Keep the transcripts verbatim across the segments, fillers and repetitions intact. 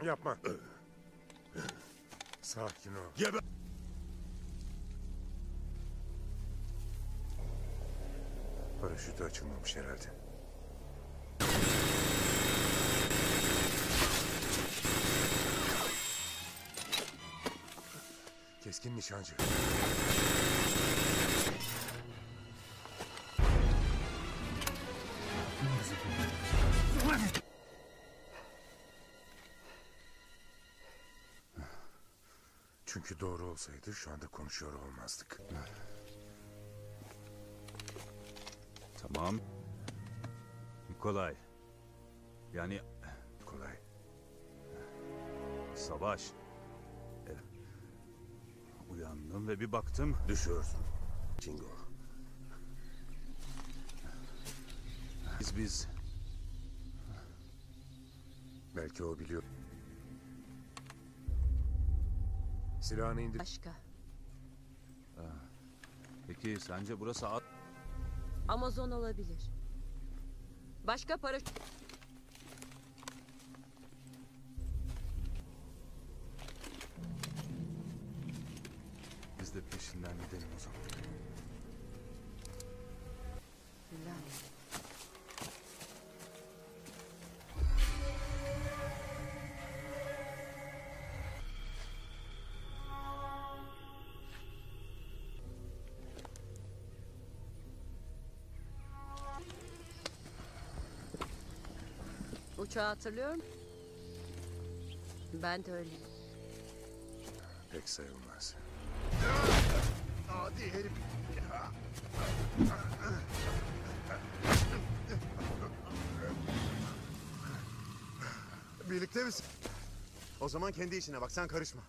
yapma. Sakin ol. Geber. Paraşütü açılmamış herhalde. Keskin nişancı. Çünkü doğru olsaydı şu anda konuşuyor olmazdık. Tamam. Nikolay. Yani Kolay. Savaş. E, uyandım ve bir baktım. Düşüyorsun. Jingo. Biz biz. Belki o biliyor. Silahını indir. Başka. Peki sence burası at? Amazon olabilir. Başka paraşüt... Biz de peşinden gidelim o zaman. Lanet. Uçağı hatırlıyor musun? Ben de öyle. Pek sayılmaz. Adi herif. Birlikte misin? O zaman kendi işine bak, sen karışma.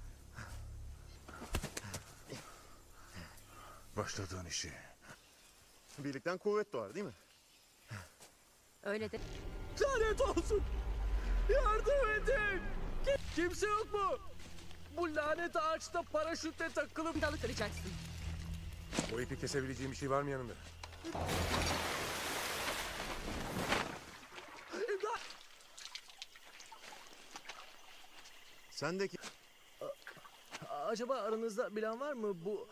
Başladığın işi. Birlikten kuvvet doğar değil mi? Öyle de... Lanet olsun! Yardım edin! Kim- Kimse yok mu? Bu lanet ağaçta paraşütle takılıp... Dalı kıracaksın. O ipi kesebileceğim bir şey var mı yanında? İmdat! Sendeki... Acaba aranızda bilen var mı bu...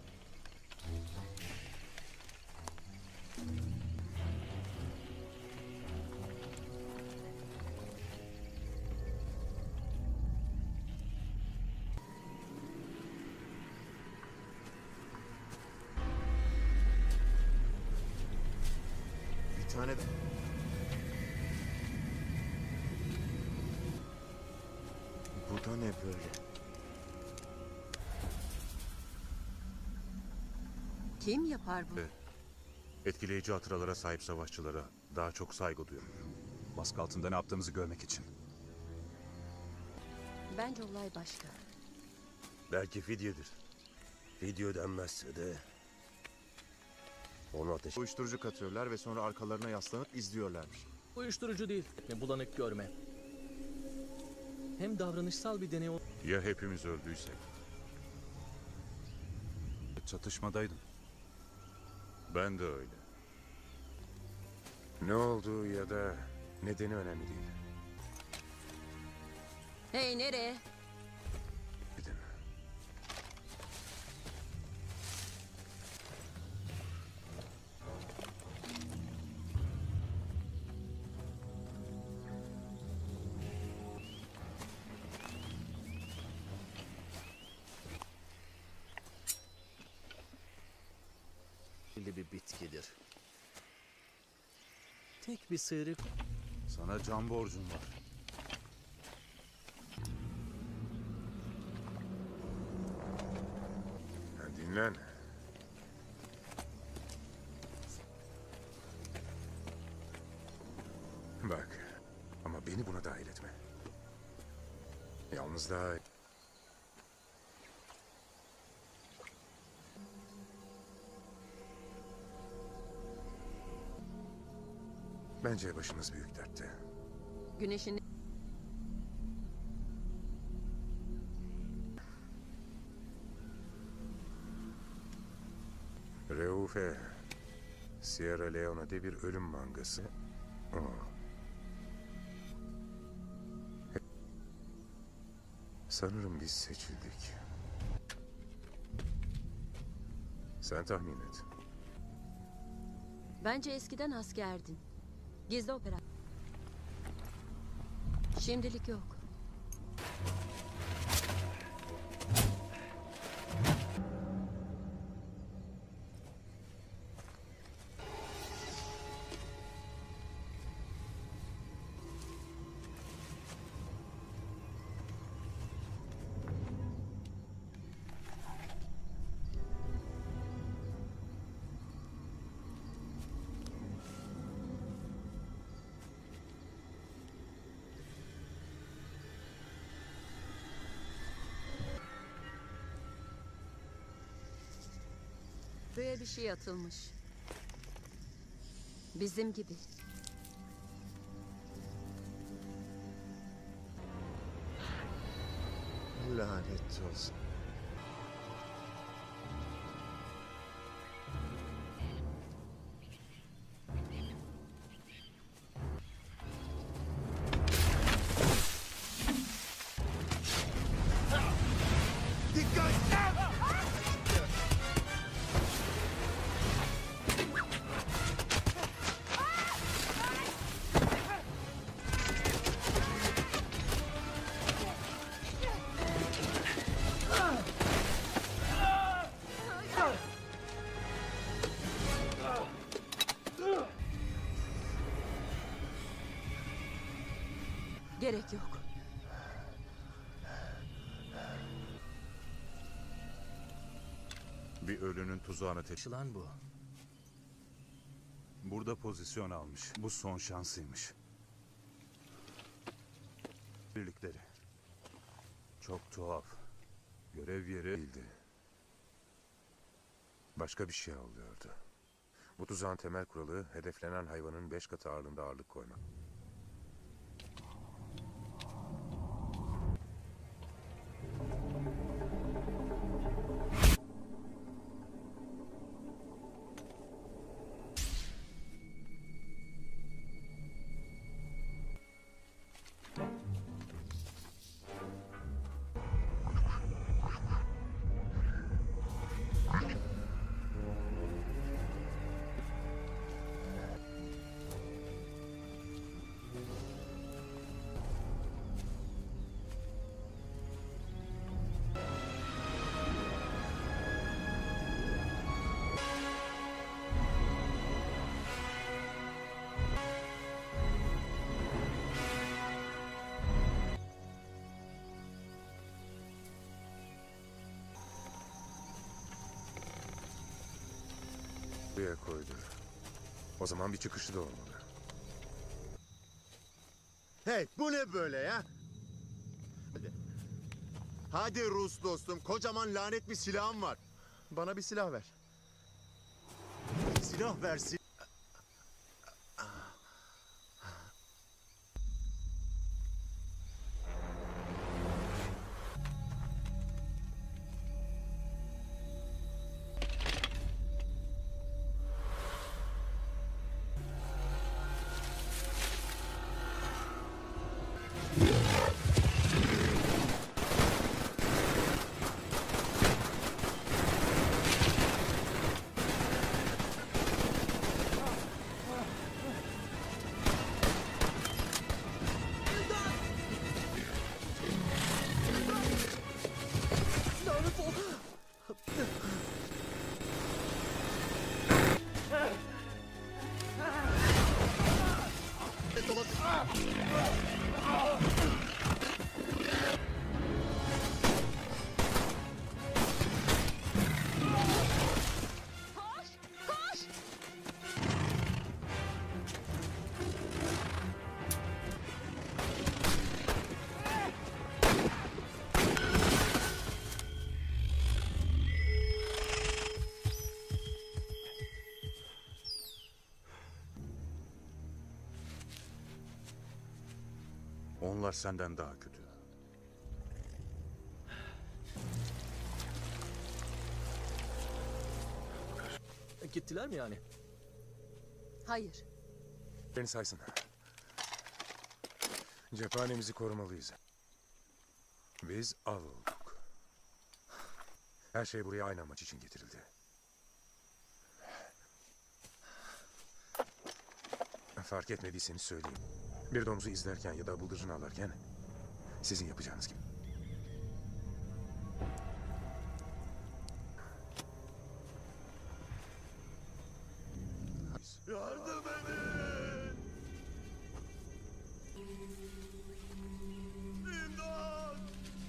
Bir tane de... Bu da ne böyle? Kim yapar bu? Evet. Etkileyici hatıralara sahip savaşçılara daha çok saygı duyuyorum. Baskı altında ne yaptığımızı görmek için. Bence olay başka. Belki fidyedir. Fidye ödenmezse de onu ateş... Uyuşturucu katıyorlar ve sonra arkalarına yaslanıp izliyorlarmış. Uyuşturucu değil, ne bulanık görme. Hem davranışsal bir deney ol... Ya hepimiz öldüysek? Çatışmadaydım. Ben de öyle. Ne olduğu ya da nedeni önemli değil. Hey, nereye? Gidin. bir bitkidir. Tek bir sıyrık... Sana can borcum var. Ha, dinlen. Bak. Ama beni buna dahil etme. Yalnız daha... Bence başımız büyük dertte. Güneşin... Reufe, Sierra Leone'de bir ölüm mangası. O. Sanırım biz seçildik. Sen tahmin et. Bence eskiden askerdin. Gizli operasyon. Şimdilik yok. Buraya bir şey atılmış. Bizim gibi. Lanet olsun. Gerek yok. Bir ölünün tuzağına teşhis. Lan bu. Burada pozisyon almış. Bu son şansıymış. Birlikleri. Çok tuhaf. Görev yeri Değildi. Başka bir şey oluyordu. Bu tuzağın temel kuralı hedeflenen hayvanın beş katı ağırlığında ağırlık koymak. Buraya koydu. O zaman bir çıkışı da olmalı. Hey, bu ne böyle ya? Hadi. Hadi Rus dostum, kocaman lanet bir silahım var. Bana bir silah ver. Silah versin. Lanet ol. onlar senden daha kötü. Gittiler mi yani? Hayır. Beni saysın. Cephanemizi korumalıyız. Biz av olduk. Her şey buraya aynı amaç için getirildi. Fark etmediyseniz söyleyeyim. Bir domuzu izlerken ya da bıldırcın avlarken sizin yapacağınız gibi. Yardım edin! İmdat!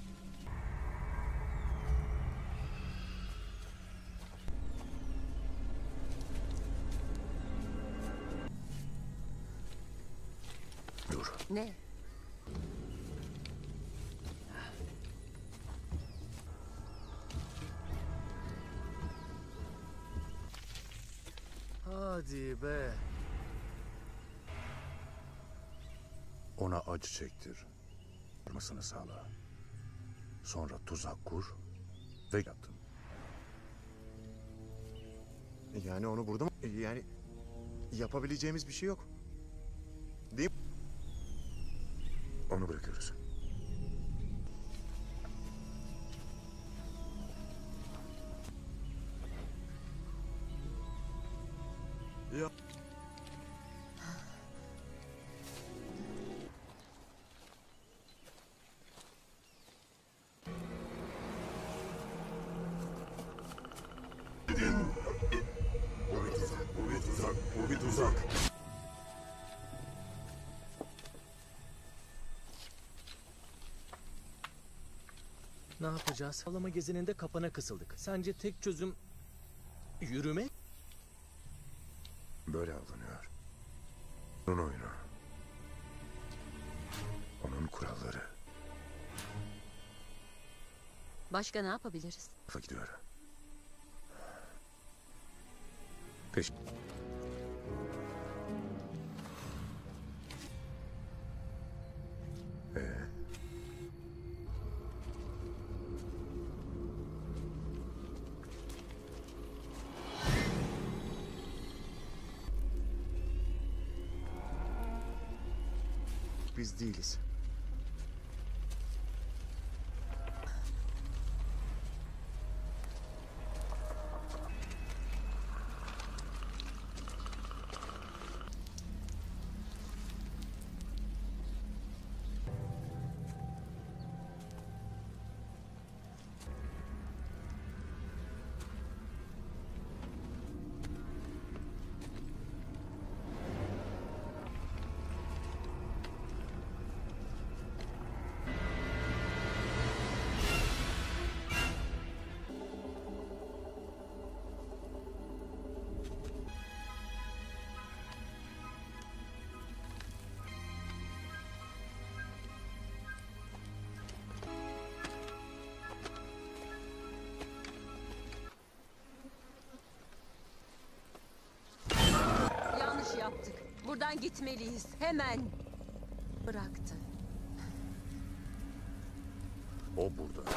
Dur. Ne? Hadi be. Ona acı çektir. Durmasını sağla. Sonra tuzak kur ve yaptın. Yani onu burada mı? Yani yapabileceğimiz bir şey yok. Değil mi? Onu bırakıyoruz. Ya. Bu bir tuzak, bu bir tuzak, bu bir tuzak. Ne yapacağız? Sağlama gezininde kapana kısıldık. Sence tek çözüm yürümek? Böyle avlanıyor. Onun oyunu. Onun kuralları. Başka ne yapabiliriz? Kafa gidiyor. Peş... Ee, Biz değiliz. Yanlış yaptık. Buradan gitmeliyiz. Hemen. Bıraktı. O burada.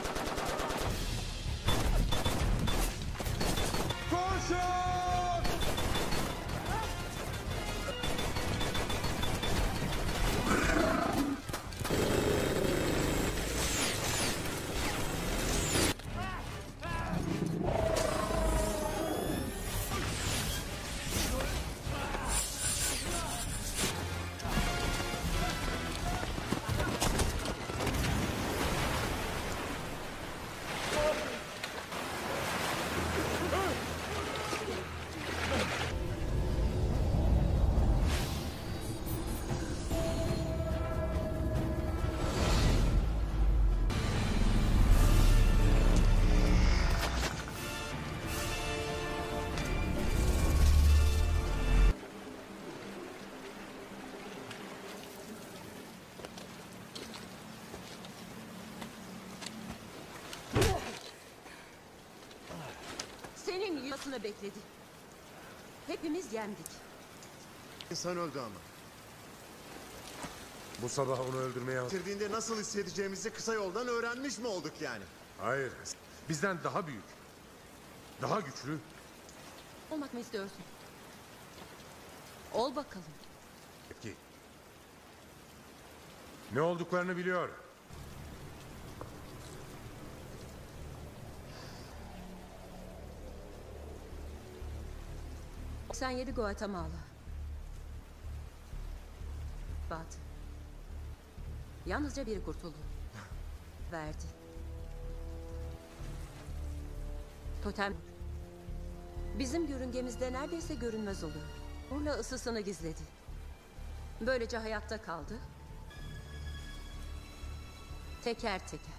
Senin yasını bekledi. Hepimiz yendik. İnsan öldü ama. bu sabah onu öldürmeye... hazır- Bitirdiğinde nasıl hissedeceğimizi kısa yoldan öğrenmiş mi olduk yani? Hayır. Bizden daha büyük. Daha güçlü. Olmak mı istiyorsun? Ol bakalım. Ki ne olduklarını biliyor. Sen yedi Guatemala. Batı. Yalnızca biri kurtuldu. Verdi. Totem. Bizim yörüngemizde neredeyse görünmez oluyor. Urla ısısını gizledi. Böylece hayatta kaldı. Teker teker.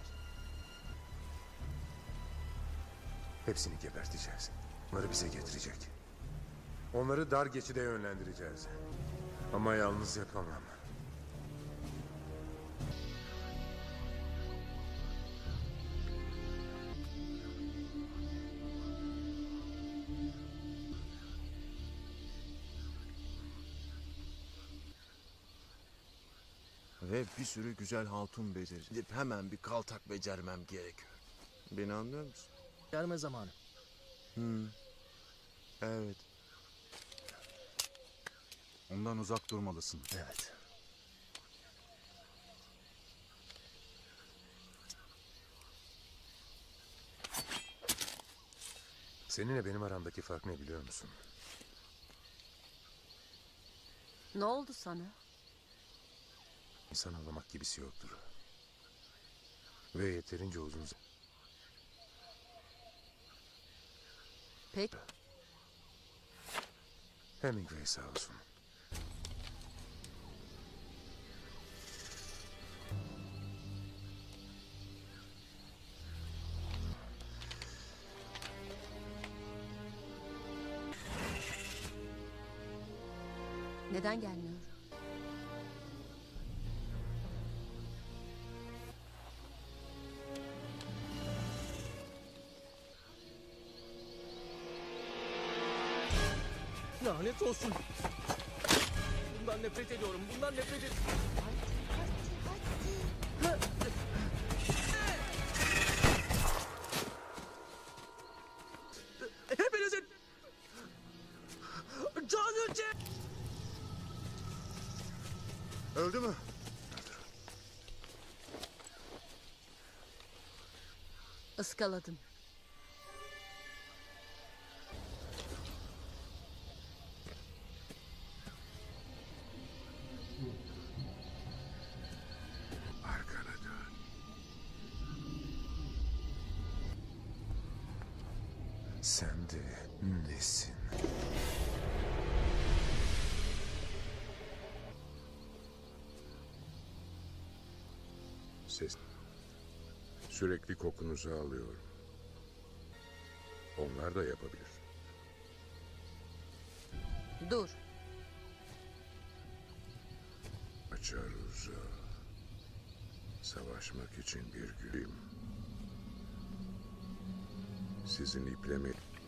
Hepsini geberteceğiz. Onları bize getirecek. Onları dar geçide yönlendireceğiz. Ama yalnız yapamam. Ve bir sürü güzel hatun becerir. Gidip hemen bir kaltak becermem gerekiyor. Beni anlıyor musun? Gelme zamanı. Evet. Ondan uzak durmalısın. Evet. Seninle benim aramdaki fark ne biliyor musun? Ne oldu sana? İnsan anlamak gibisi yoktur. Ve yeterince uzun zaman. Peki. Hemingway sağ olsun. Neden gelmiyor? Lanet olsun. Bundan nefret ediyorum. Bundan nefret ediyorum. Hepinizin canı çek. Öldü mü? Iskaladım. Arkana dön. Sen de nesin? Ses. Sürekli kokunuzu alıyorum. Onlar da yapabilir. Dur. Açar uza. Savaşmak için bir gülüm. Sizin ipleme...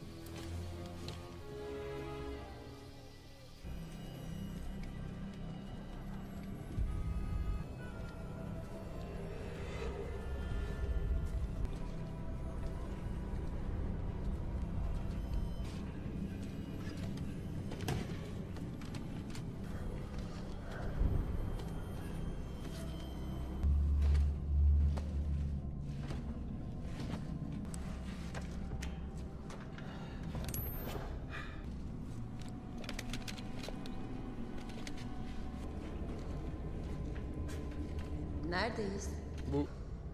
Neredeyiz? Bu...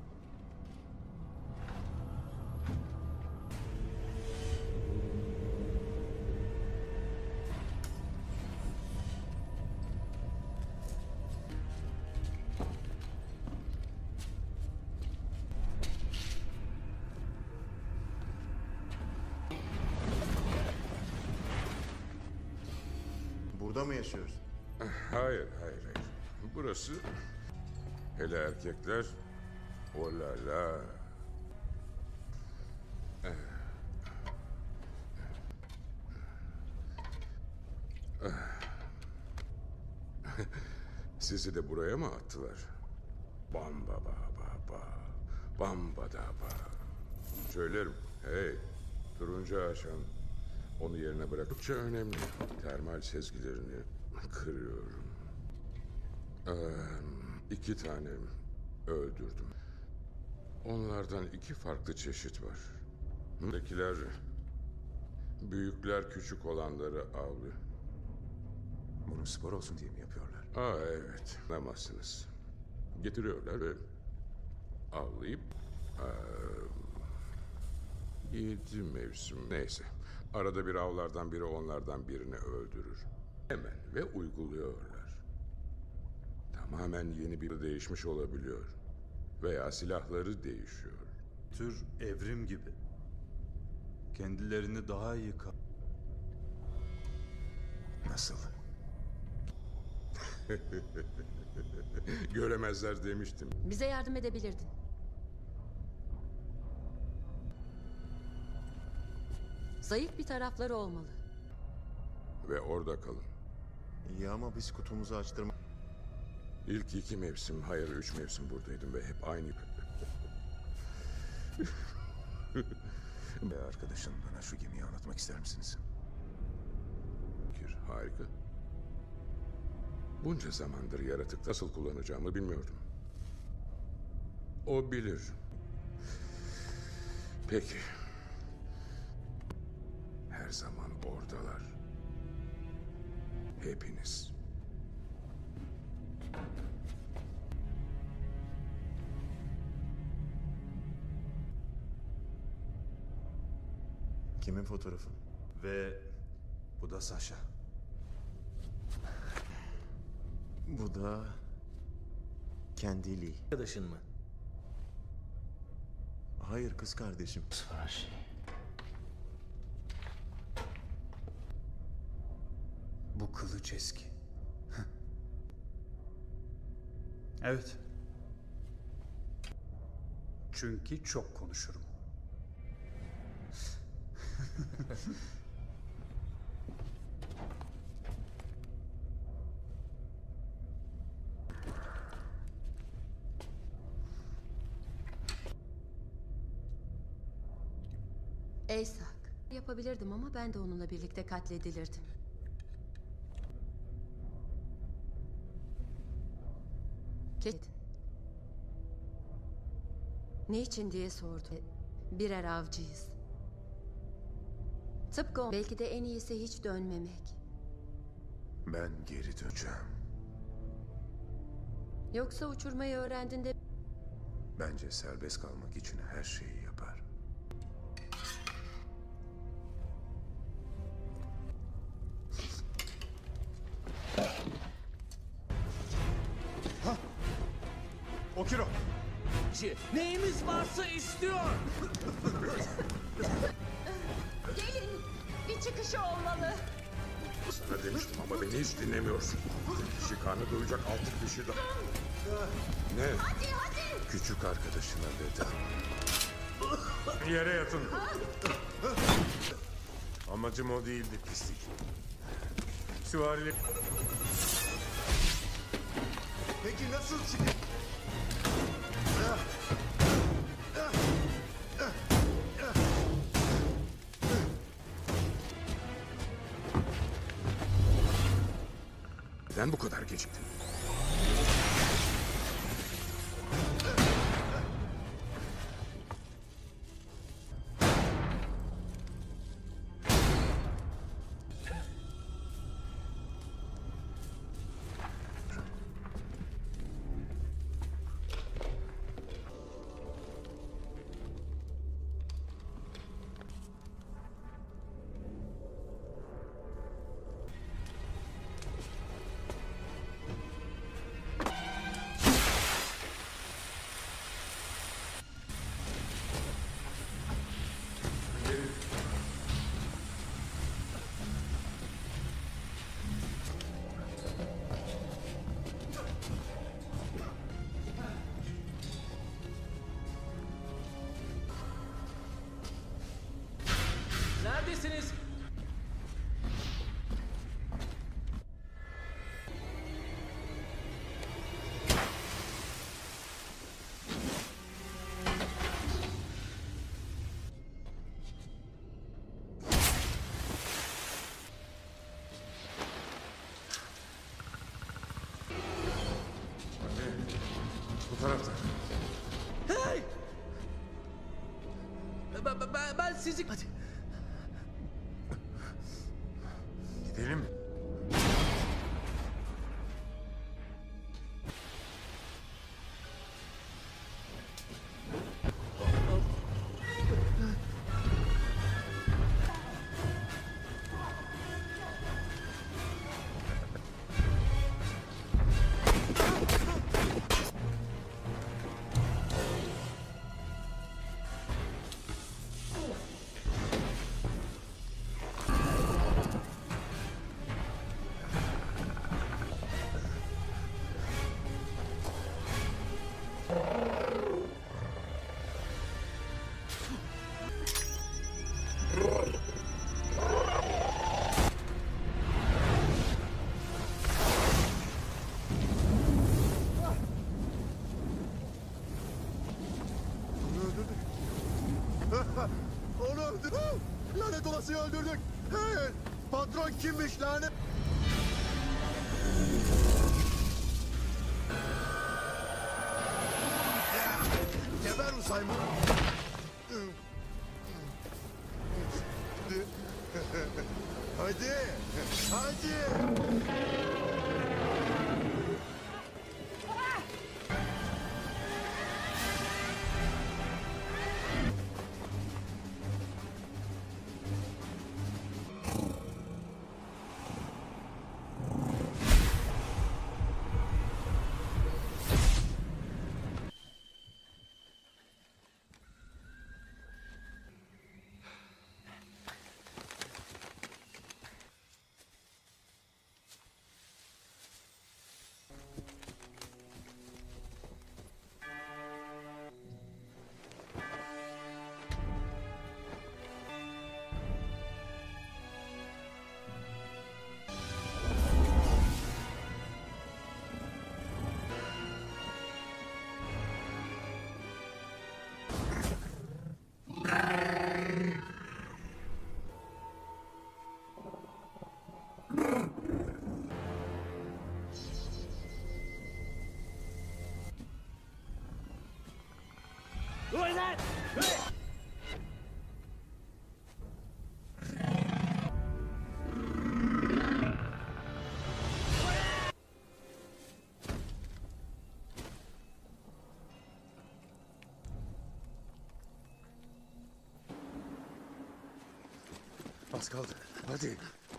Burada mı yaşıyoruz? Hayır, hayır, hayır. Burası... Hele erkekler... Olala. Sizi de buraya mı attılar? Bamba ba ba ba. Bamba da ba. Söylerim. Hey. Turuncu aşan. Onu yerine bıraktıkça önemli. Termal sezgilerini kırıyorum. Ee, iki tane öldürdüm. Onlardan iki farklı çeşit var. Buradakiler Büyükler küçük olanları avlıyor. Bunu spor olsun diye mi yapıyorlar? Aa evet, anlamazsınız. Getiriyorlar ve avlayıp eee, yedi mevsim neyse. Arada bir avlardan biri onlardan birini öldürür. Hemen ve uyguluyorlar. Tamamen yeni bir değişmiş olabiliyor. Veya silahları değişiyor. Tür evrim gibi. Kendilerini daha iyi ka- Nasıl? Göremezler demiştim. Bize yardım edebilirdin. Zayıf bir tarafları olmalı. Ve orada kalın. İyi ama biz kutumuzu açtırma... İlk iki mevsim, hayır üç mevsim buradaydım ve hep aynı. Ve arkadaşın bana şu gemiyi anlatmak ister misiniz? Fikir, harika. Bunca zamandır yaratık nasıl kullanacağımı bilmiyordum. O bilir. Peki. Her zaman oradalar. Hepiniz. Kimin fotoğrafı? Ve bu da Sasha. Bu da... Kendi Lee. Arkadaşın mı? Hayır, kız kardeşim. Bu kılıç eski. Evet. Çünkü çok konuşurum. Eysak. Yapabilirdim ama ben de onunla birlikte katledilirdim. Kedin. Niçin diye sordu. Birer avcıyız. Tıpkı o. Belki de en iyisi hiç dönmemek. Ben geri döneceğim. Yoksa uçurmayı öğrendiğinde... Bence serbest kalmak için her şeyi yapar. Okiro! Neyimiz varsa istiyor. Gelin! Bir çıkışı olmalı. Sana demiştim ama beni hiç dinlemiyorsun. Kişi karnı doyacak altı kişi daha. Ne? Hadi hadi! Küçük arkadaşına veda. Yere yatın. Amacım o değildi pislik. Süvarilik... Peki nasıl çıkıyor? Neden bu kadar geciktin? Benim... Onu öldürdük. Onu öldürdük. Lanet olasıyı öldürdük. Hey! Patron kimmiş lanet? Geber Usayma. Hadi. Hadi. Az kaldı. Hadi.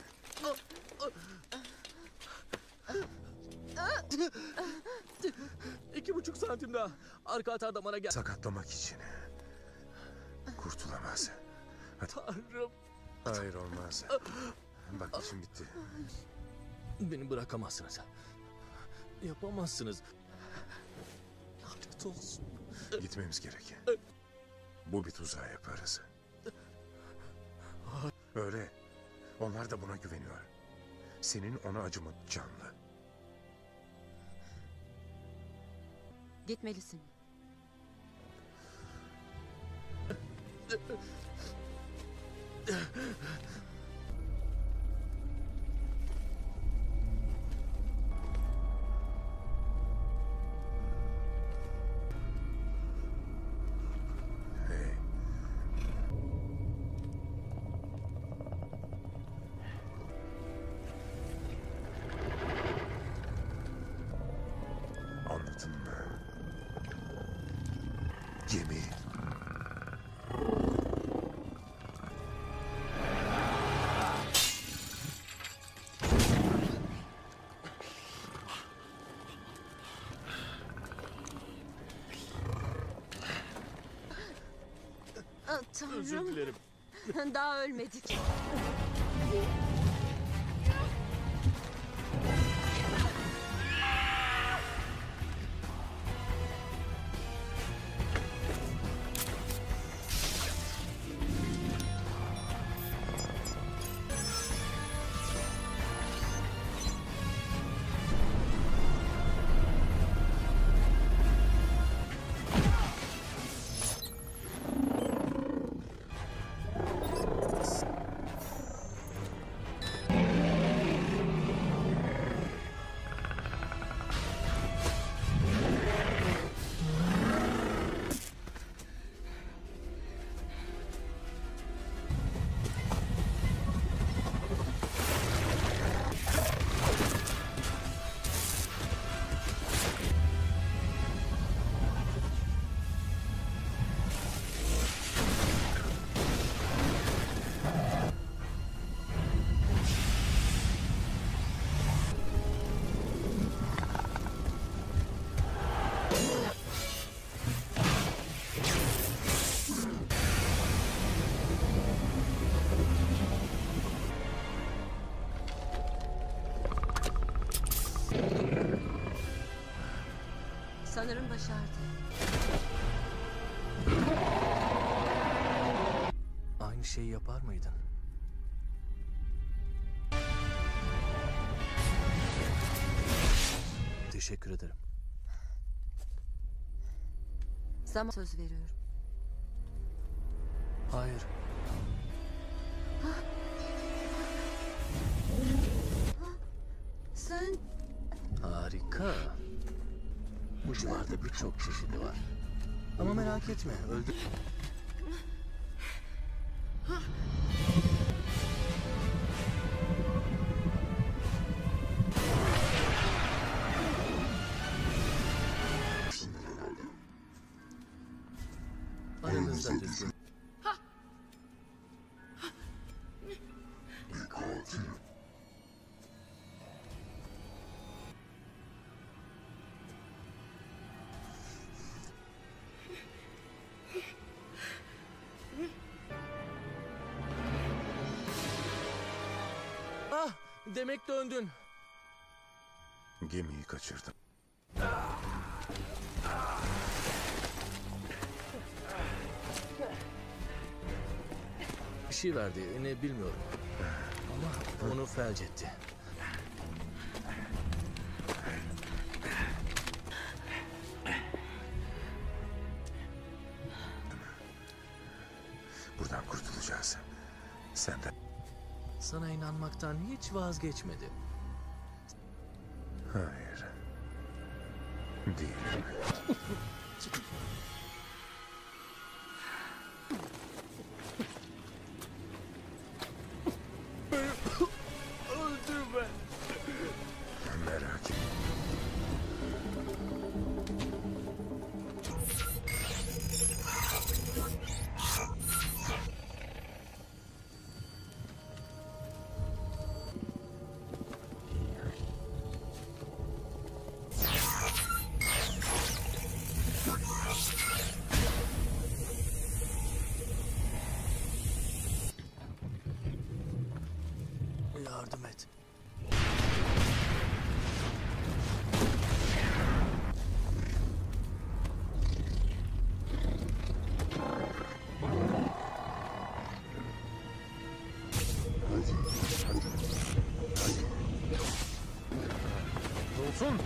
İki buçuk santim daha. Arka atarda bana gel. Sakatlamak için. Kurtulamaz. Hadi. Tanrım. Hayır olmaz. Bak işim bitti. Beni bırakamazsınız. Yapamazsınız. Lanet olsun. Gitmemiz gerek. Bu bir tuzağı yaparız. Öyle. Onlar da buna güveniyor. Senin ona acıman canlı. Gitmelisin. Hey. Anladın mı? Gemi. Ah, Özür Tanrım. dilerim. Daha ölmedik. Sanırım başardı. Aynı şeyi yapar mıydın? Teşekkür ederim. Zaman söz veriyorum. Hayır. Sen Harika. Bu civarda birçok çeşidi var. Ama merak etme, öldü. Aranızda düzgün. Ah, demek döndün. Gemiyi kaçırdım. Bir şey verdi, ne bilmiyorum. Ama onu felç etti. Buradan kurtulacağız. Sen de... Sana inanmaktan hiç vazgeçmedi. Hayır. Değilim. Öldürme. Merak etme. Yardım et. Olsun.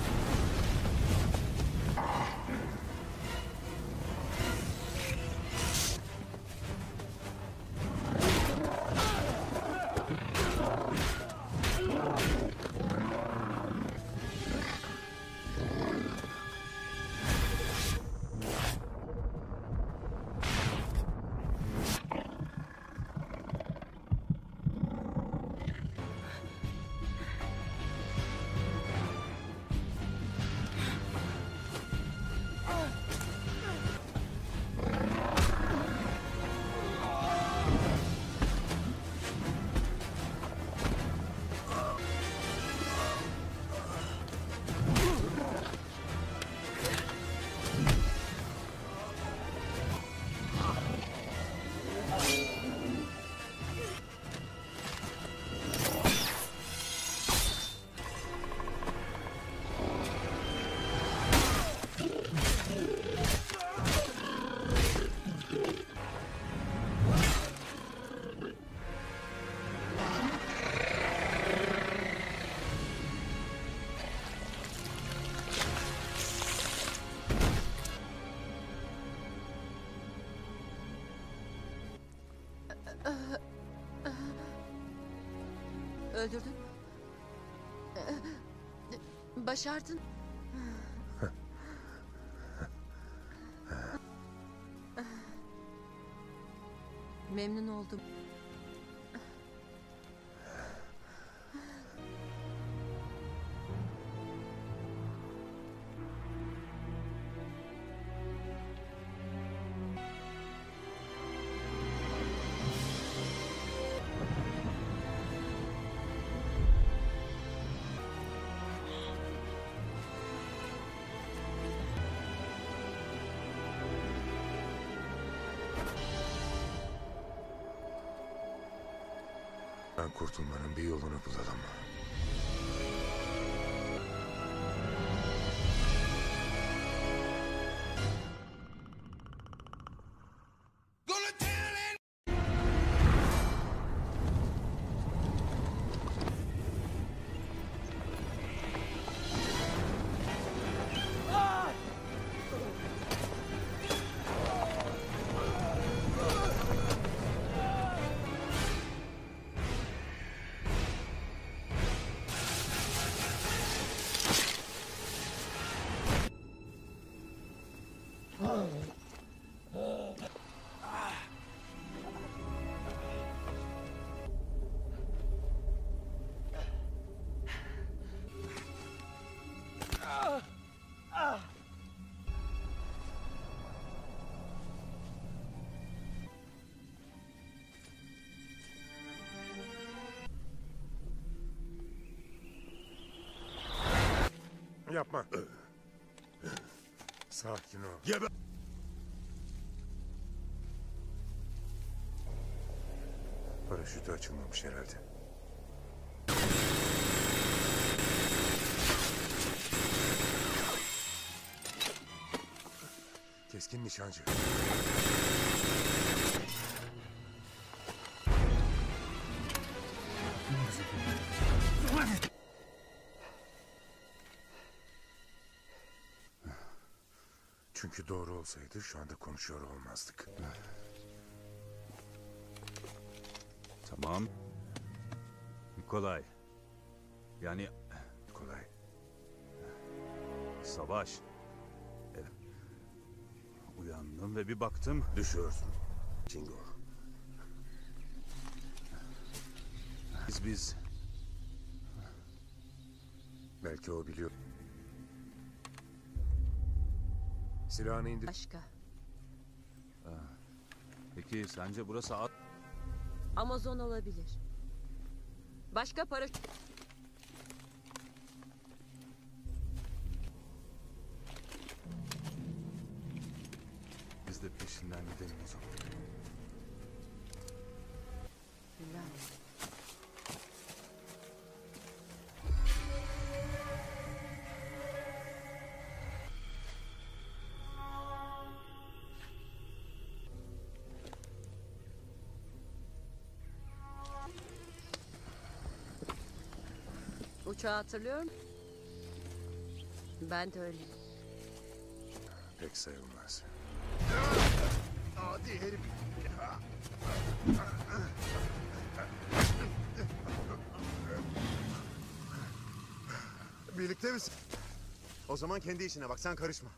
öldürdün. Başardın. Memnun oldum. Ben kurtulmanın bir yolunu bulalım. yapma. Sakin ol. Geber! Paraşütü açılmamış herhalde. Keskin nişancı. Çünkü doğru olsaydı şu anda konuşuyor olmazdık. Tamam. Nikolay. Yani Kolay. Savaş. E, uyandım ve bir baktım. Düşüyorsun. Cingo. Biz biz. Belki o biliyor. Silahını indir. Başka. Peki sence burası at? Amazon olabilir. Başka paraşüt... Biz de peşinden gidelim o zaman. Lanet. Uçağı hatırlıyor musun? Ben de öyle. Pek sayılmaz. Adi herif. Birlikte misin? O zaman kendi işine bak, sen karışma.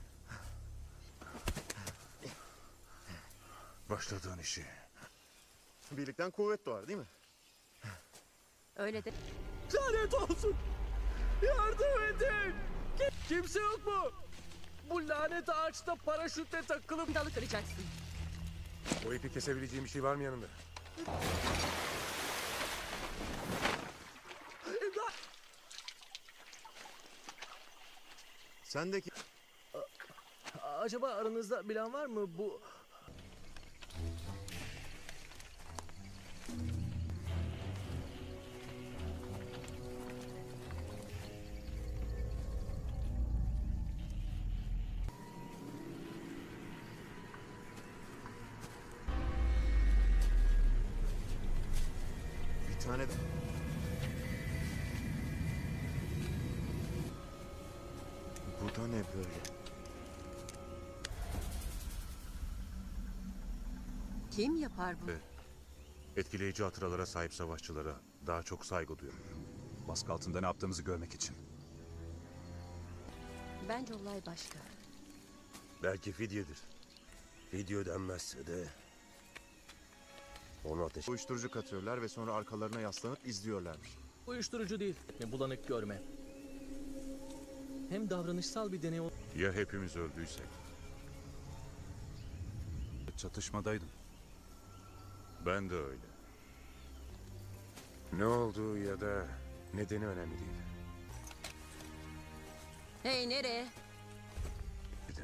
Başladığın işi. Birlikten kuvvet doğar değil mi? Öyle de... Lanet olsun. Yardım edin. Kim- Kimse yok mu? Bu lanet ağaçta paraşütle takılıp... Dalı kıracaksın. O ipi kesebileceğim bir şey var mı yanında? İmdat! Sendeki... Acaba aranızda bilen var mı bu... Bir tane de... Bu da ne böyle? Kim yapar bu? Evet. Etkileyici hatıralara sahip savaşçılara daha çok saygı duyuyorum. Baskı altında ne yaptığımızı görmek için. Bence olay başka. Belki fidyedir. Fidye denmezse de... Onu ateş... Uyuşturucu katıyorlar ve sonra arkalarına yaslanıp izliyorlarmış. Uyuşturucu değil, bulanık görme. Hem davranışsal bir deney ol... Ya hepimiz öldüysek? Çatışmadaydım. Ben de öyle. Ne olduğu ya da nedeni önemli değil. Hey, nereye? Gidin.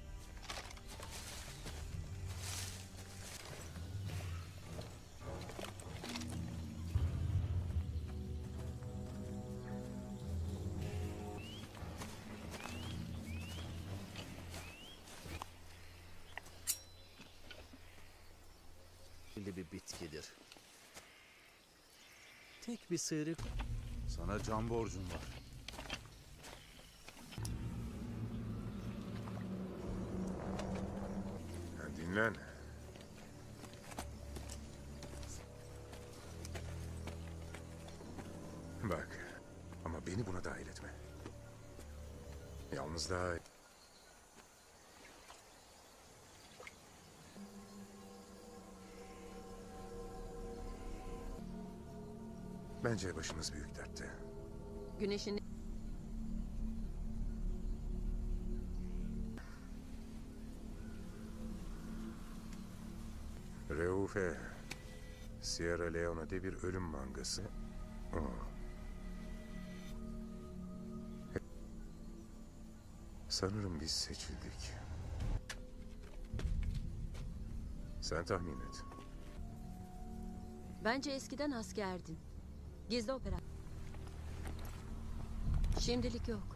bir bitkidir. Tek bir sıyrık... Sana can borcum var. Ha, dinlen. Bak. Ama beni buna dahil etme. Yalnız daha... Bence başımız büyük dertte. Güneşin... Reufe, Sierra Leone'de bir ölüm mangası. O. Sanırım biz seçildik. Sen tahmin et. Bence eskiden askerdin. Gizli opera. Şimdilik yok.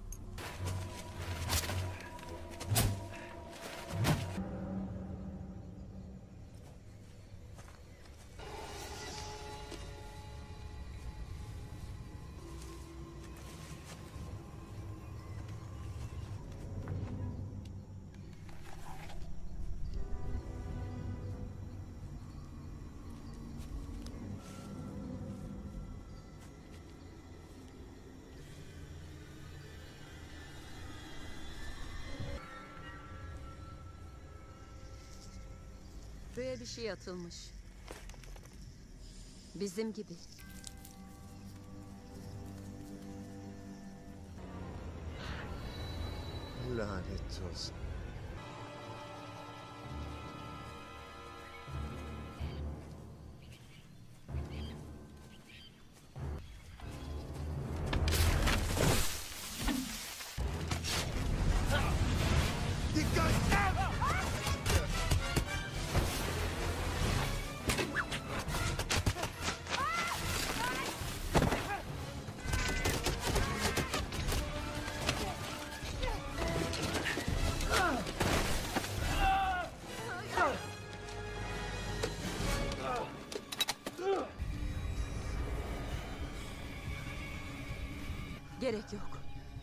Buraya bir şey atılmış. Bizim gibi. Lanet olsun. Dikkat! Gerek yok.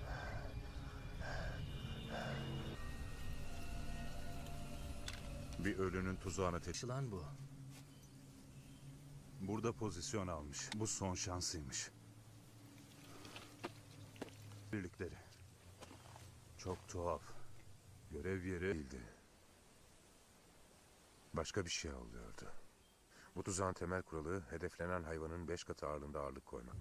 Bir ölünün tuzağına teşkil. Lan bu. Burada pozisyon almış. Bu son şansıymış. Birlikleri. Çok tuhaf. Görev yeri Değildi. Başka bir şey oluyordu. Bu tuzağın temel kuralı hedeflenen hayvanın beş katı ağırlığında ağırlık koymak.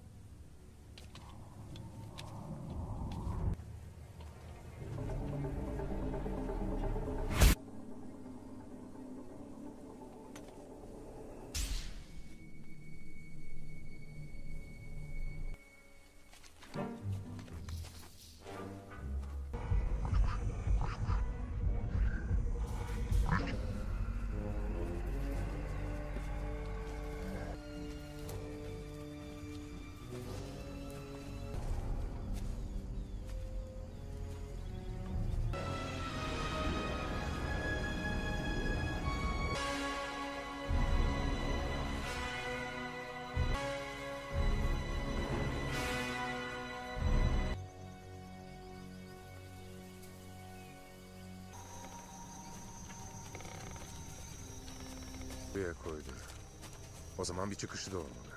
Buraya koydu. O zaman bir çıkışı da olmalı.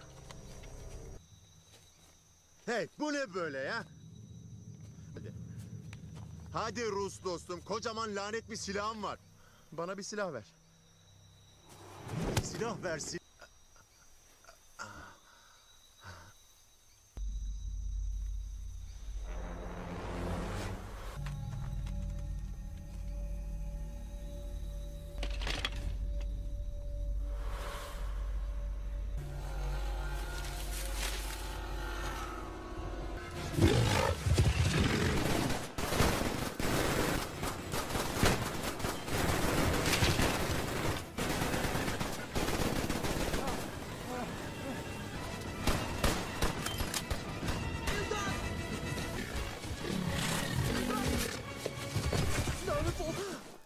Hey, bu ne böyle ya? Hadi. Hadi Rus dostum, kocaman lanet bir silahım var. Bana bir silah ver. Silah ver, sil- Lanet ol.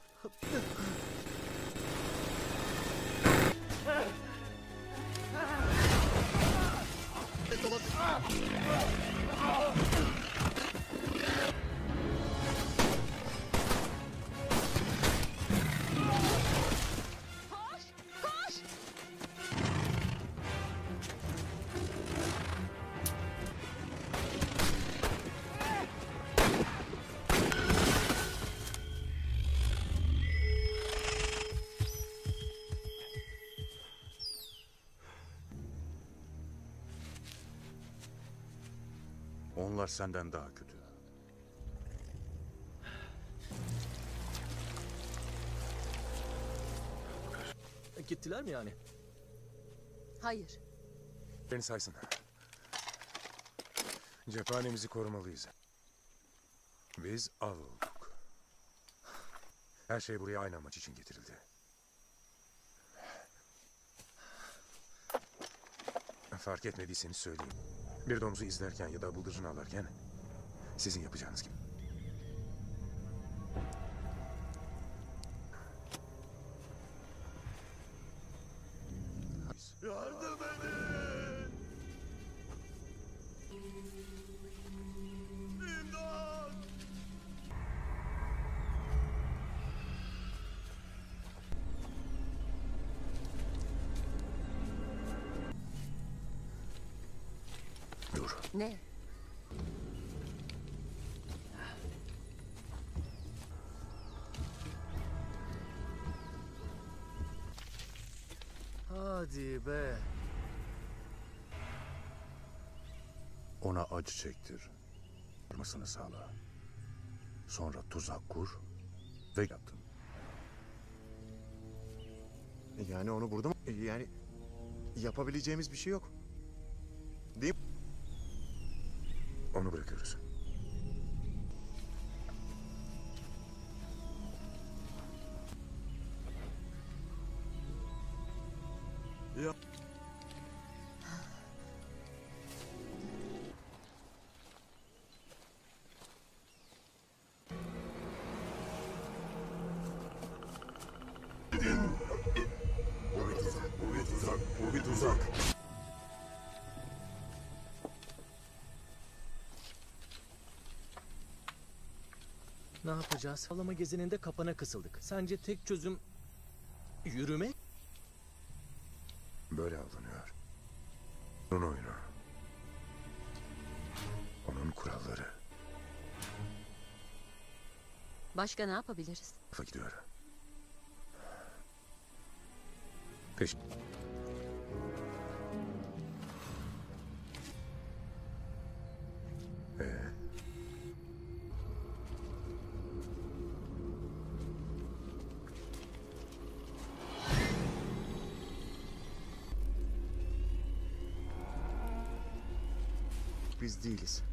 onlar senden daha kötü. Gittiler mi yani? Hayır. Beni saysın. Cephanemizi korumalıyız. Biz av olduk. Her şey buraya aynı amaç için getirildi. Fark etmediyseniz söyleyeyim. Bir domuzu izlerken ya da bıldırcın avlarken sizin yapacağınız gibi. Yardım edin! İmdat! Dur. Ne? Hadi be. Ona acı çektir. Vurmasını sağla. Sonra tuzak kur ve yaptın. Yani onu burada mı? Yani yapabileceğimiz bir şey yok. Değil mi? Onu bırakıyoruz. Ya. Bu bir tuzak, bu bir tuzak, bu bir tuzak. Ne yapacağız? Sağlama gezininde kapana kısıldık. Sence tek çözüm yürümek? Böyle avlanıyor. Onun oyunu. Onun kuralları. Başka ne yapabiliriz? Kafa gidiyor. Peş... Ee? Biz değiliz.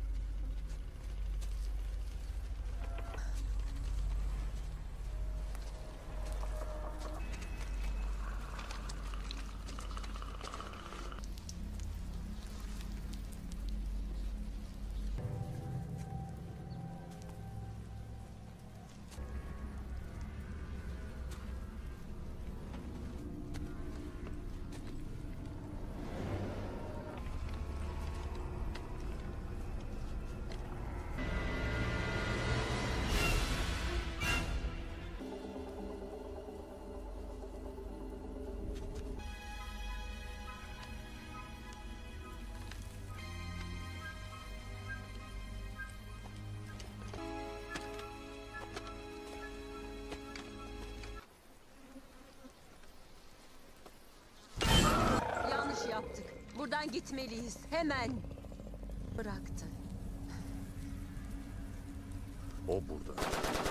Yanlış yaptık. Buradan gitmeliyiz. Hemen. Bıraktı. O burada.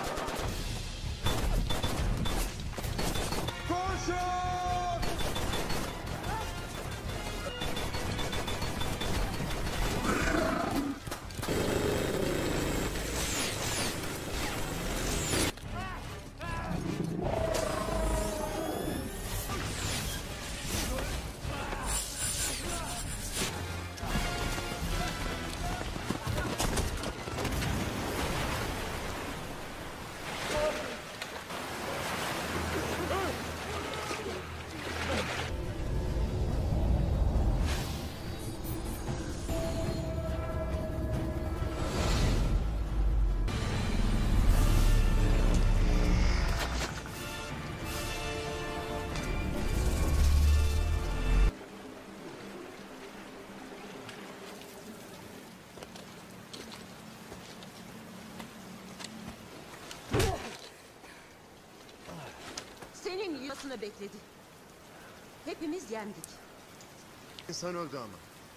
Senin yasını bekledi. Hepimiz yendik. İnsan öldü ama.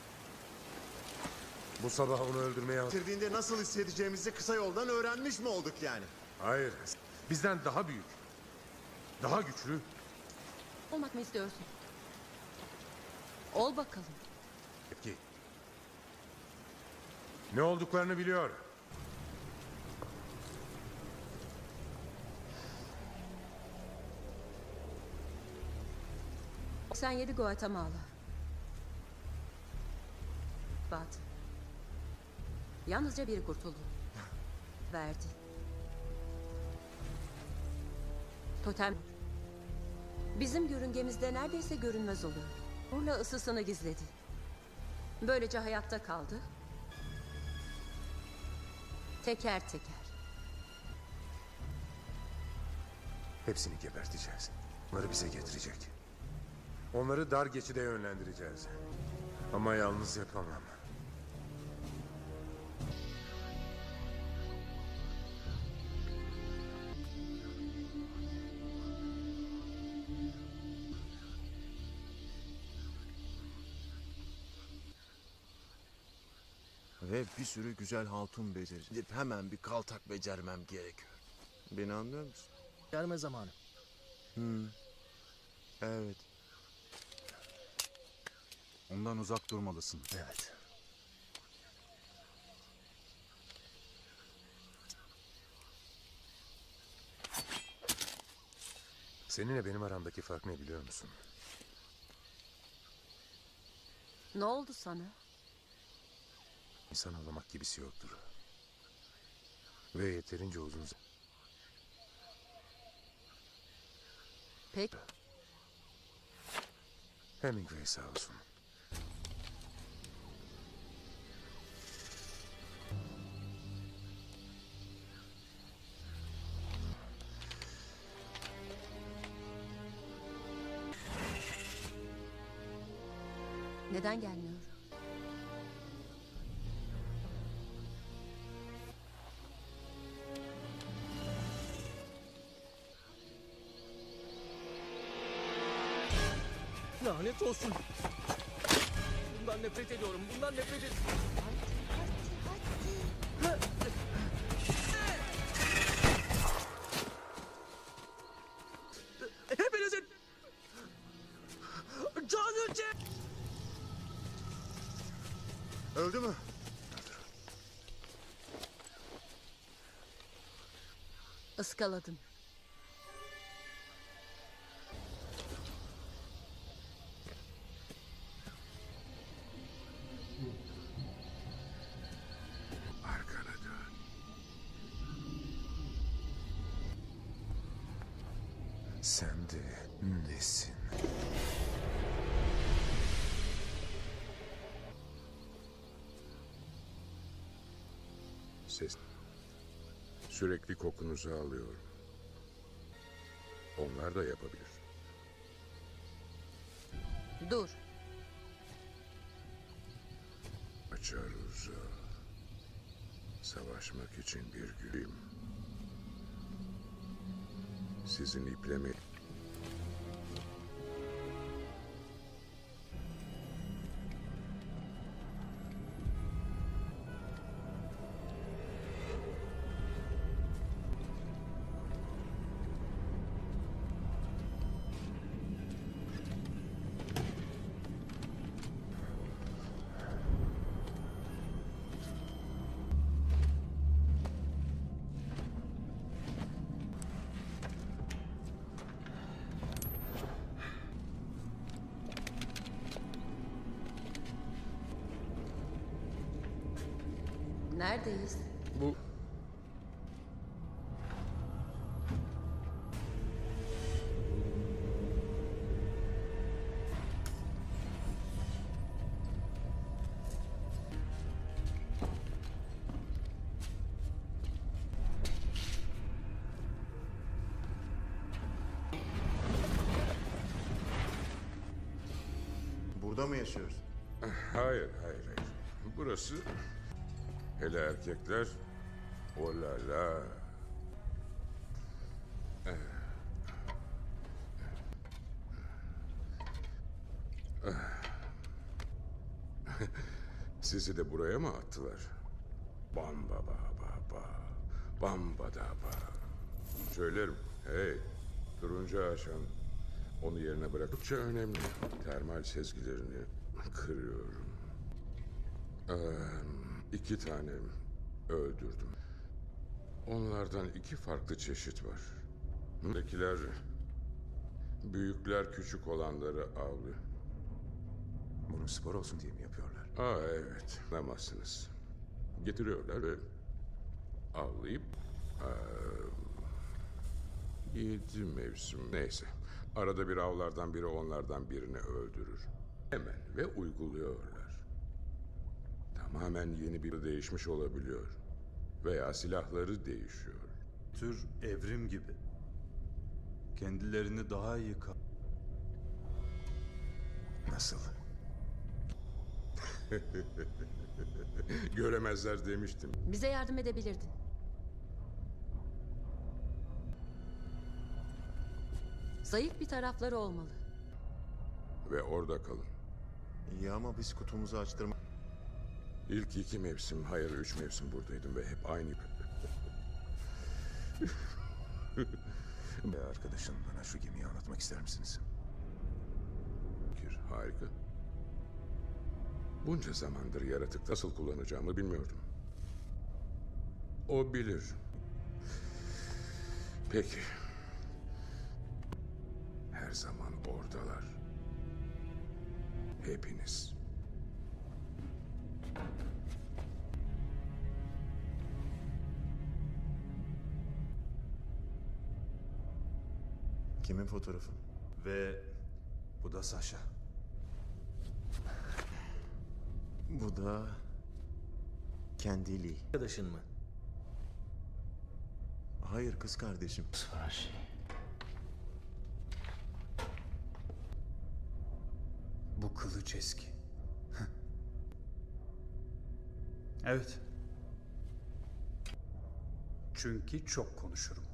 Bu sabah onu öldürmeye hazır. Bitirdiğinde nasıl hissedeceğimizi kısa yoldan öğrenmiş mi olduk yani? Hayır. Bizden daha büyük. Daha güçlü. Olmak mı istiyorsun? Ol bakalım. Ki. Ne olduklarını biliyor. seksen yedi Guatemala. Batı. Yalnızca biri kurtuldu. Verdi. Totem. Bizim yörüngemizde neredeyse görünmez oluyor. Urla ısısını gizledi. Böylece hayatta kaldı. Teker teker. Hepsini geberteceğiz. Onları bize getirecek. Onları dar geçide yönlendireceğiz. Ama yalnız yapamam. Ve bir sürü güzel hatun becerir. Gidip hemen bir kaltak becermem gerekiyor. Beni anlıyor musun? Gelme zamanı. Evet. Ondan uzak durmalısın. Evet. Seninle benim aramdaki fark ne biliyor musun? Ne oldu sana? İnsan ağlamak gibisi yoktur. Ve yeterince uzun zaman. Peki. Hemingway sağ olsun. Neden gelmiyor? Lanet olsun. Bundan nefret ediyorum. Bundan nefret ediyorum. Hepinizin canı çek. Öldü mü? Iskaladım. Arkana dön. Sen de nesin? Ses. Sürekli kokunuzu alıyorum. Onlar da yapabilir. Dur. Açaruz. Savaşmak için bir gün. Sizin ipleme... Neredeyiz? Bu... Burada mı yaşıyoruz? Hayır, hayır, hayır. Burası... Hele erkekler... Olala... Sizi de buraya mı attılar? Bamba ba ba ba. Bamba da ba. Söylerim. Hey, turuncu aşan. Onu yerine bıraktıkça önemli. Termal sezgilerini kırıyorum. Ee, iki tane öldürdüm. Onlardan iki farklı çeşit var. Buradakiler Büyükler küçük olanları avlıyor. Bunu spor olsun diye mi yapıyorlar? Aa evet, anlamazsınız. Getiriyorlar ve avlayıp eee, yedi mevsim neyse. Arada bir avlardan biri onlardan birini öldürür. Hemen ve uyguluyorlar. Tamamen yeni bir değişmiş olabiliyor. Veya silahları değişiyor. Tür evrim gibi. Kendilerini daha iyi ka- Nasıl? Göremezler demiştim. Bize yardım edebilirdin. Zayıf bir tarafları olmalı. Ve orada kalın. İyi ama biz kutumuzu açtırma... İlk iki mevsim, hayır üç mevsim buradaydım ve hep aynı. Ve arkadaşın bana şu gemiyi anlatmak ister misiniz? Fikir, harika. Bunca zamandır yaratık nasıl kullanacağımı bilmiyordum. O bilir. Peki. Her zaman oradalar. Hepiniz. Kimin fotoğrafı? Ve bu da Sasha. Bu da... Kendi Lee. Arkadaşın mı? Hayır, kız kardeşim. Bu kılıç eski. Evet. Çünkü çok konuşurum.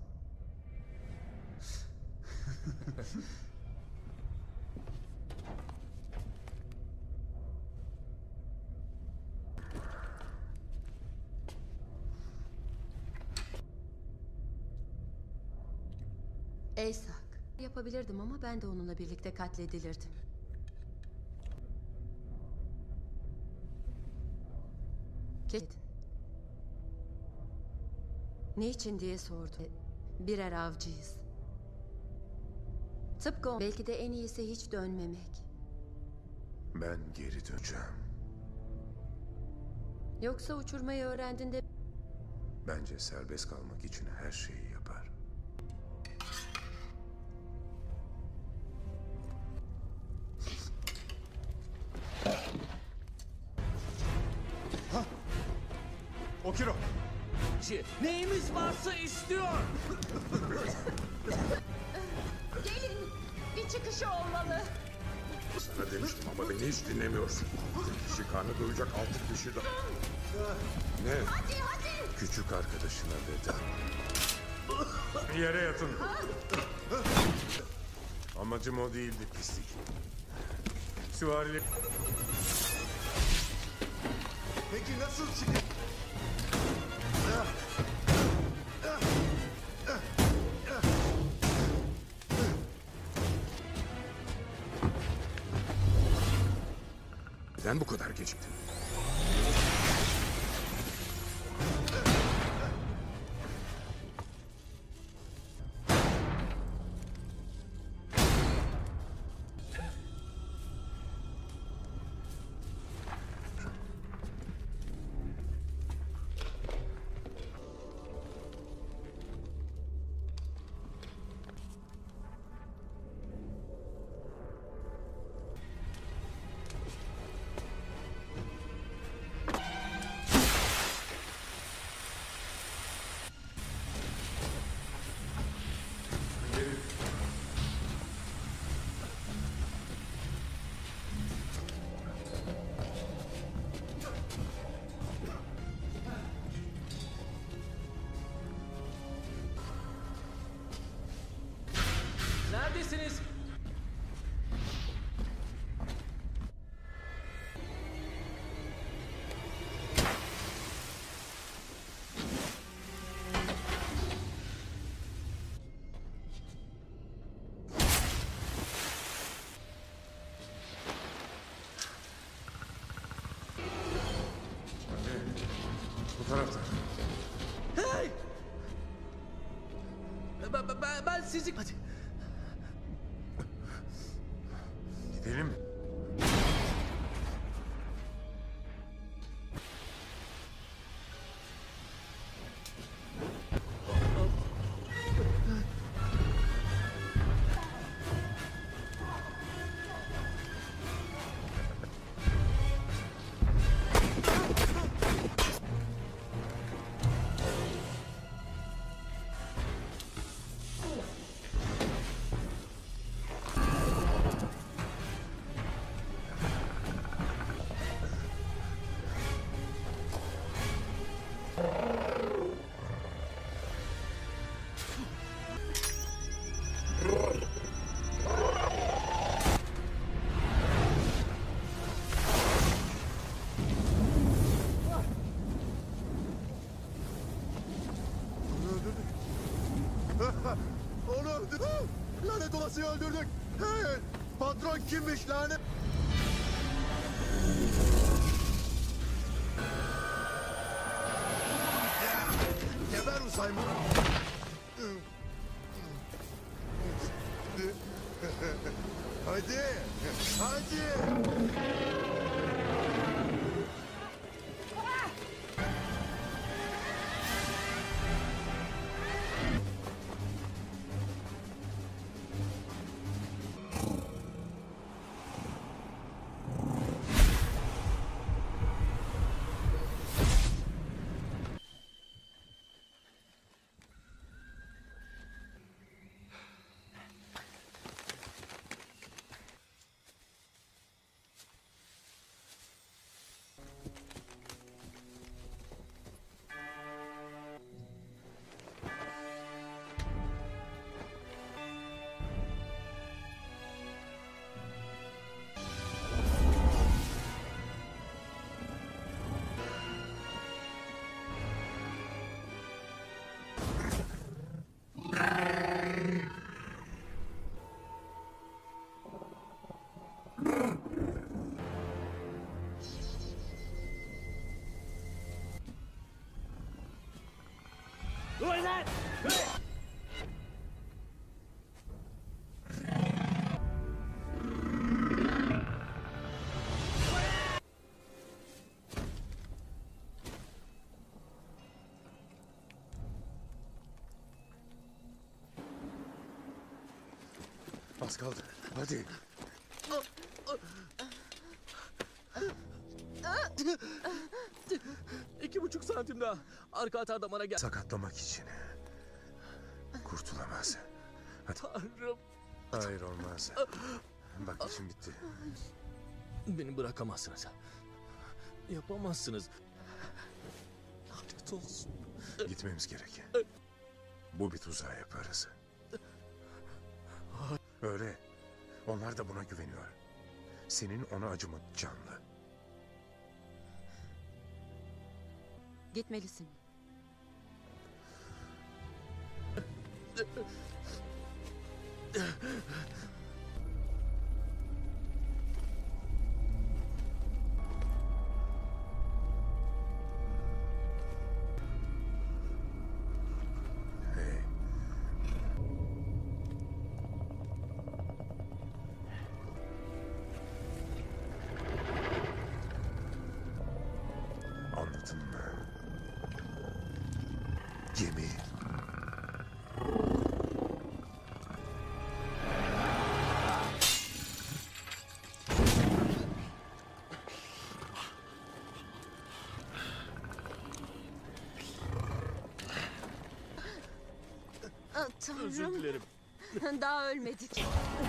Eysak. Yapabilirdim ama ben de onunla birlikte katledilirdim. Kedin. Niçin diye sordu. Birer avcıyız. Tıpkı o. Belki de en iyisi hiç dönmemek. Ben geri döneceğim. Yoksa uçurmayı öğrendiğinde Bence serbest kalmak için her şeyi yapar. Okiro! Neyimiz varsa istiyor. gelin. Bir çıkışı olmalı. Sana demiştim ama beni hiç dinlemiyorsun. Bir kişi karnı doyacak, altı kişi daha. Ne? Hadi hadi. Küçük arkadaşına veda. Yere yatın. Amacım o değildi pislik. Süvarilik. Peki nasıl çıkıyor? Neden bu kadar geciktin? Neredesiniz? Bu tarafta. Hey! Ben, ben, ben sizi... Hadi. Lanet olasıyı öldürdük. Hey! Patron kimmiş lanet? Geber Usayma. Hadi. Hadi. Az kaldı. Hadi. İki buçuk santim daha. Arka atarda bana gel. Sakatlamak için. Kurtulamaz. Hadi. Tanrım. Hayır olmaz. Bak işim bitti. Beni bırakamazsınız. Yapamazsınız. Lanet olsun. Gitmemiz gerek. Bu bir tuzağı yaparız. Öyle. Onlar da buna güveniyor. Senin ona acıman canlı. Gitmelisin. Hey. Anladın mı? Gemi. Ah, Özür Tanrım. dilerim. Daha ölmedik.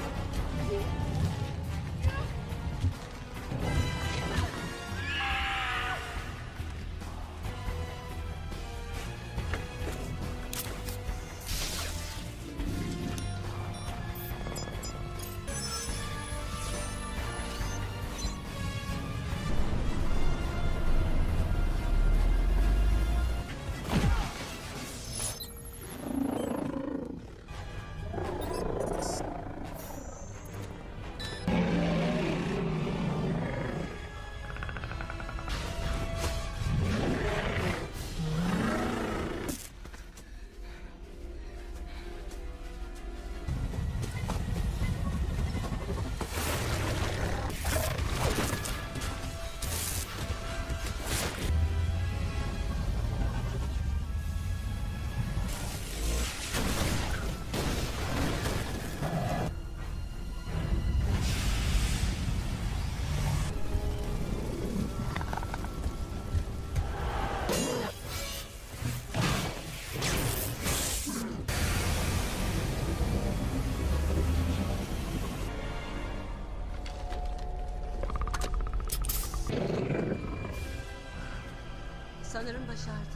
Sanırım başardı.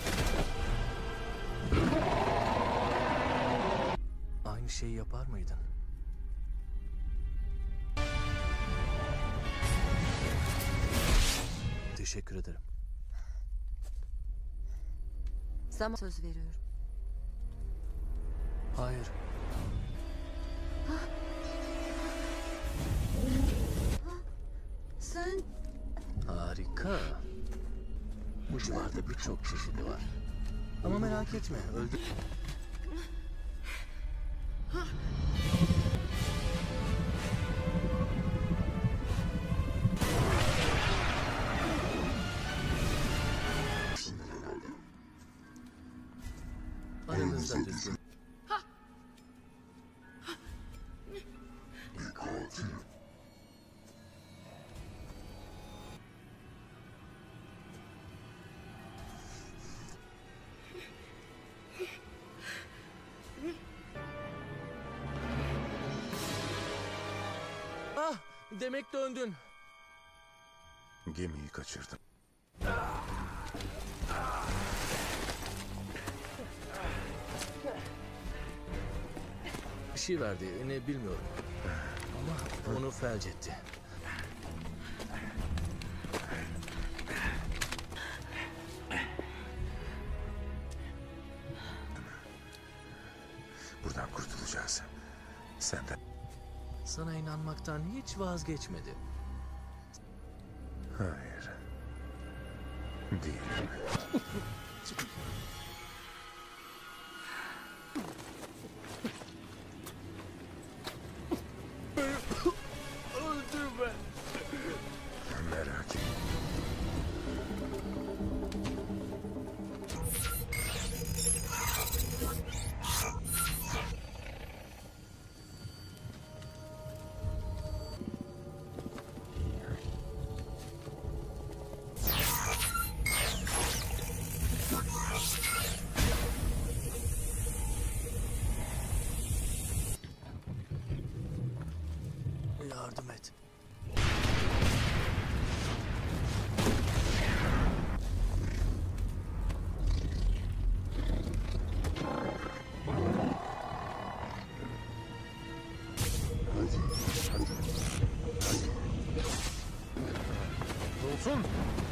Aynı şeyi yapar mıydın? Teşekkür ederim. Zaman söz veriyorum. Hayır. Sen Harika. Bu civarda birçok çeşidi var. Ama merak etme, öldü. Aranızda düzgün. Bir katil. Ah, demek döndün. Gemiyi kaçırdım. Bir şey verdi, ne bilmiyorum. Ama onu felç etti. Buradan kurtulacağız. Senden. Sana inanmaktan hiç vazgeçmedi. Hayır. Değilim. Öldürme. Merak etme. Yardım et. Olsun.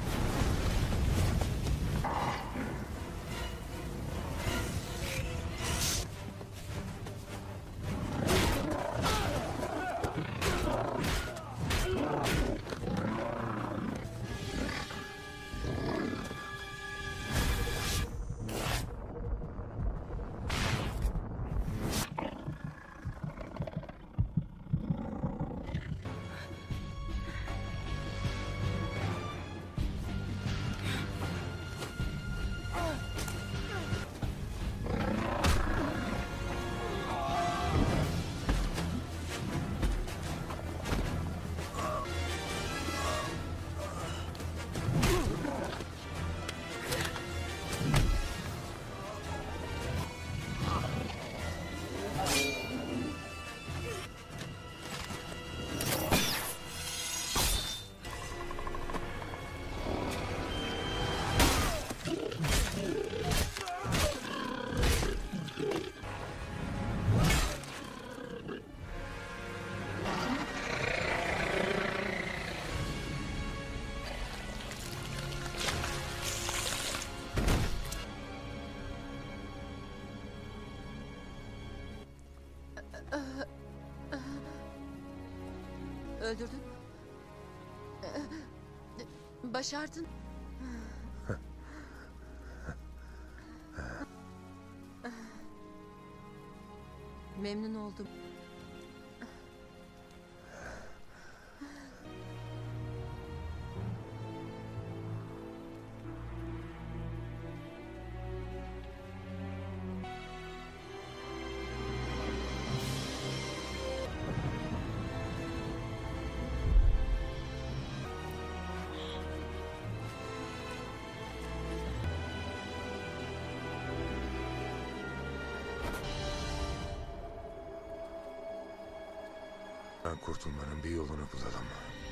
öldürdün. Başardın. Memnun oldum. Kurtulmanın bir yolunu bulalım.